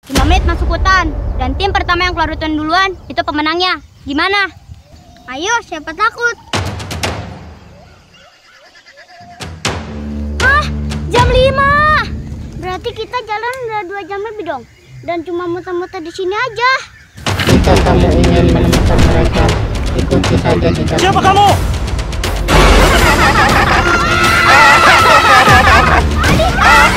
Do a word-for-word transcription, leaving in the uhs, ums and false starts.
lima menit masuk hutan. Dan tim pertama yang keluar hutan duluan itu pemenangnya. Gimana? Ayo, siapa takut? Hah? Jam lima. Berarti kita jalan udah dua jam lebih dong. Dan cuma muter-muter di sini aja. Jika kamu ingin menemukan mereka, ikuti saja jejak. Siapa kamu? Adik,